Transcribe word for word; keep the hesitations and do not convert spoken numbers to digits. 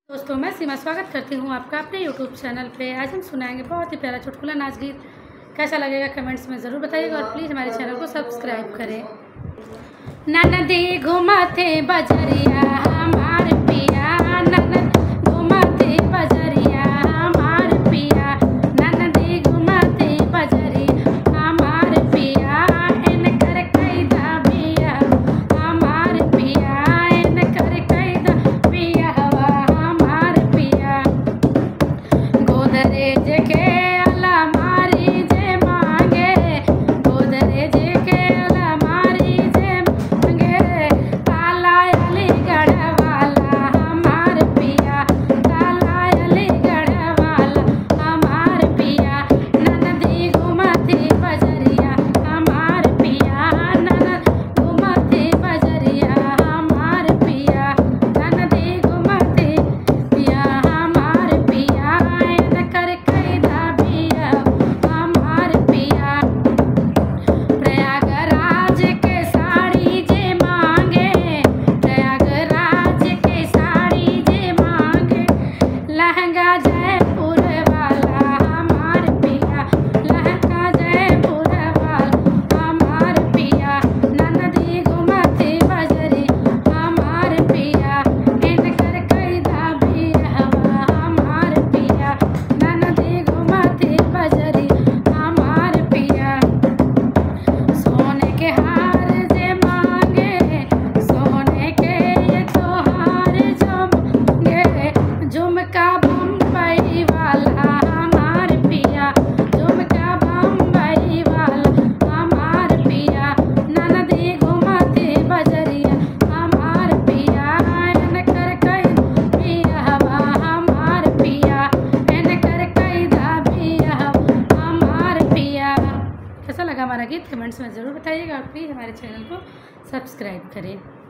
दोस्तों मैं सीमा स्वागत करती हूँ आपका अपने यूट्यूब चैनल पे। आज हम सुनाएंगे बहुत ही प्यारा चुटकुला नाच गीत। कैसा लगेगा कमेंट्स में ज़रूर बताइएगा और प्लीज़ हमारे चैनल को सब्सक्राइब करें। ननदी घुमाते बजरिया हमार पिया, ननद घुमाते बजरिया हमार पिया, ननदी घुमाते बजरिया हमार पिया, इनकर कैदा बिया हमार पिया, इनकर कैदा बिया हमार पिया। गोदरेज के अलमारी जे मांगे, गोदरेज के अलमारी जे मांगे, ताला अलीगढ़ वाला हमार पिया, ताला अलीगढ़ वाला हमार पिया, ननदी घुमाती बजरिया हमार पिया, ननद घुमाती बजरिया हमार पिया, ननदी घुमाती पिया हमार पिया, इनकर कैदा बिया हमार पिया। प्रयागराज के साड़ी जे मांगे, प्रयागराज के साड़ी जे मांगे, लहंगा जयपुर वाला हमार पिया, लहंगा जयपुर वाला हमार पिया, ननदी घुमाती बजरी हमार पिया, इनकर कैदा बिया हमार पिया, ननदी घुमाती बजरी हमार पिया। सोने के हार जे मांगे, सोने के ये तोहार जो मांगे, झुमका बम्बई वाला हमार पिया, झुमका बम्बई वाला हमार पिया, ननदी घुमाती बजरिया हमार पिया, इनकर कैदा बिया हमार पिया, इनकर कैदा बिया हमार पिया। कैसा लगा हमारा गीत कमेंट्स में ज़रूर बताइएगा और प्लीज़ हमारे चैनल को सब्सक्राइब करें।